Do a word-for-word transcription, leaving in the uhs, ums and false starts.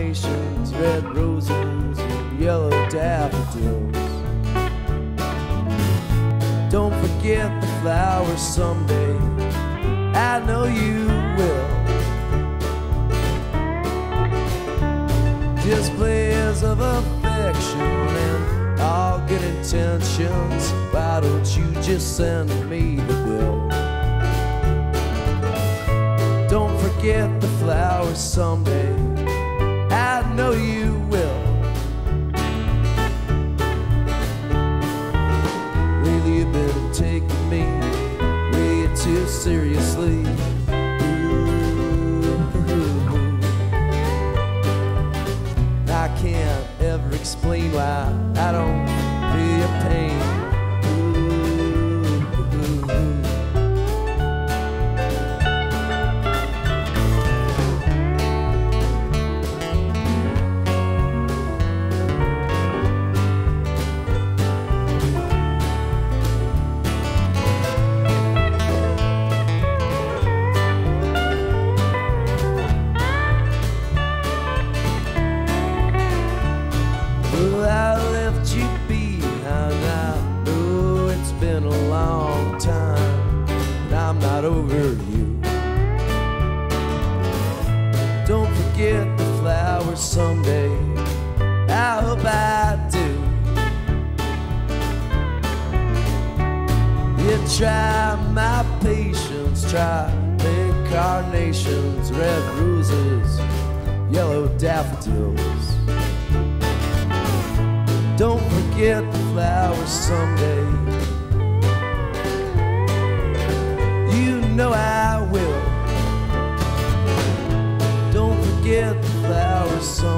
carnations, red roses, and yellow daffodils. Don't forget the flowers someday, I know you will. Displays of affection and all good intentions, why don't you just send me the bill? Don't forget the flowers someday, I know you will. Lately you've been taking me way too seriously. I can't ever explain why I don't feel your pain. Well, I left you behind, I know it's been a long time, but I'm not over you. Don't forget the flowers someday, I hope I do. You try my patience, try pink carnations, red roses, yellow daffodils. Don't forget the flowers someday, you know I will. Don't forget the flowers someday.